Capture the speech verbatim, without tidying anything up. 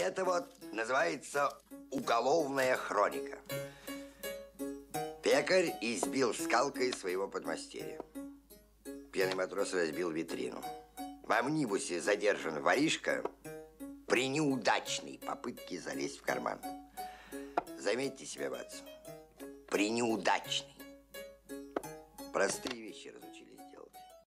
Это вот называется уголовная хроника. Пекарь избил скалкой своего подмастерья. Пьяный матрос разбил витрину. В амнибусе задержан воришка при неудачной попытке залезть в карман. Заметьте себя, Ватсон. При неудачной. Простые вещи, разумеется.